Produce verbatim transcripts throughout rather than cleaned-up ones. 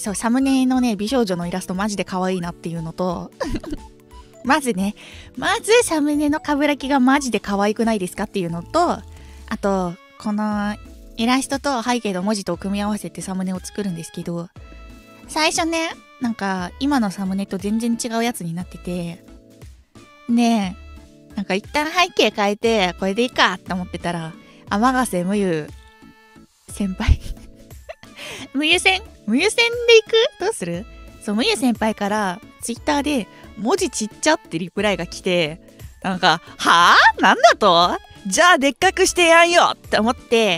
そう、サムネのね、美少女のイラストマジで可愛いなっていうのと、まずね、まずサムネのかぶらきがマジで可愛くないですかっていうのと、あと、このイラストと背景の文字と組み合わせてサムネを作るんですけど、最初ね、なんか今のサムネと全然違うやつになってて、で、なんか一旦背景変えて、これでいいかって思ってたら、天ヶ瀬むゆ先輩むゆせんむゆせんでいくどうする？そう、むゆ先輩からツイッターで文字ちっちゃってリプライが来て、なんか、はぁ？なんだと？じゃあでっかくしてやんよって思って、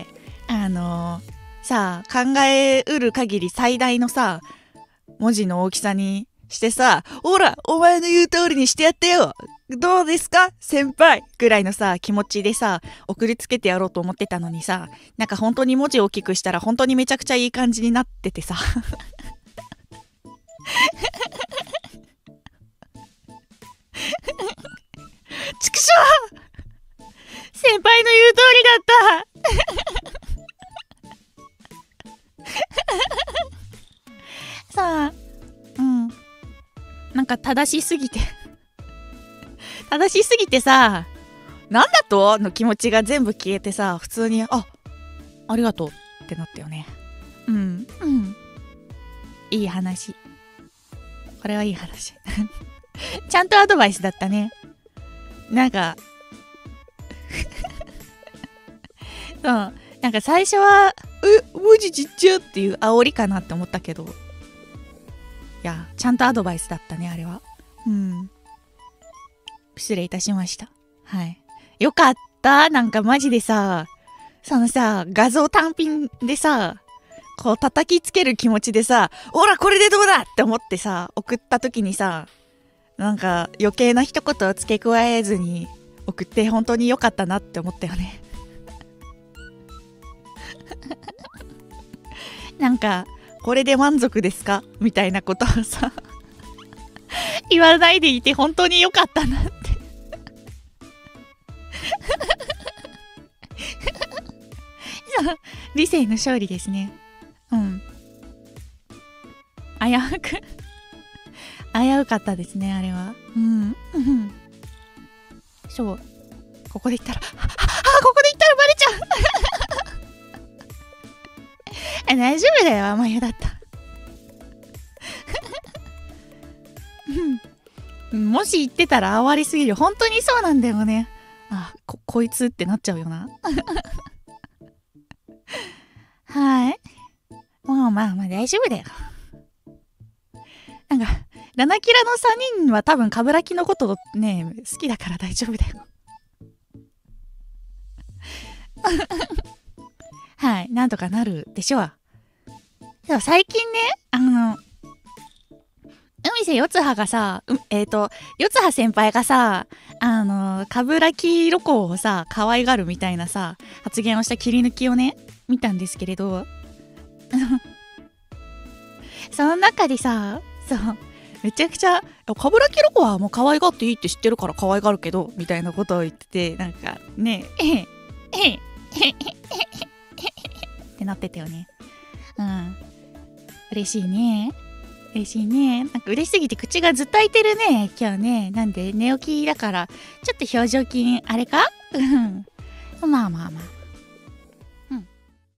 あのー、さあ、考えうる限り最大のさ、文字の大きさにしてさ、ほら、お前の言う通りにしてやってよ、どうですか先輩ぐらいのさ、気持ちでさ、送りつけてやろうと思ってたのにさ、なんか本当に文字を大きくしたら本当にめちゃくちゃいい感じになっててさ。ちくしょう！先輩の言う通りだった。さあ、うん。なんか正しすぎて正しすぎてさ、なんだとの気持ちが全部消えてさ、普通に、あ、ありがとうってなったよね。うん、うん。いい話。これはいい話。ちゃんとアドバイスだったね。なんか、そう。なんか最初は、え、文字ちっちゃっていう煽りかなって思ったけど、いや、ちゃんとアドバイスだったね、あれは。うん。失礼いたしました。はい。よかった。なんかマジでさ、そのさ、画像単品でさ、こう叩きつける気持ちでさ、ほらこれでどうだって思ってさ、送った時にさ、なんか余計な一言を付け加えずに送って本当に良かったなって思ったよね。なんか、これで満足ですかみたいなことをさ、言わないでいて本当に良かったなって。理性の勝利ですね。うん。危うく危うかったですね、あれは。うん。そう。ここで言ったら、あ、あ、ここで言ったらバレちゃうあ、大丈夫だよ、甘湯だった。うん。もし言ってたら哀れすぎる。本当にそうなんだよね。あ、こ、こいつってなっちゃうよな。はい。もうまあまあ大丈夫だよ。なんか、ラナキラのさんにんは多分カブラキのことね、好きだから大丈夫だよ。はい。なんとかなるでしょう。でも最近ね、あの、海瀬四葉がさ、うえっ、ー、と、四葉先輩がさ、あの、カブラキロコをさ、可愛がるみたいなさ、発言をした切り抜きをね、見たんですけれど、その中でさ、そう、めちゃくちゃ、カブラキロコはもう可愛がっていいって知ってるから可愛がるけど、みたいなことを言ってて、なんかね、えへ、えへ、えへ、えへ、ってなってたよね。うん。嬉しいね。嬉しいね。なんか嬉しすぎて口がずっと開いてるね、今日ね。なんで寝起きだから、ちょっと表情筋、あれかうん。まあまあまあ。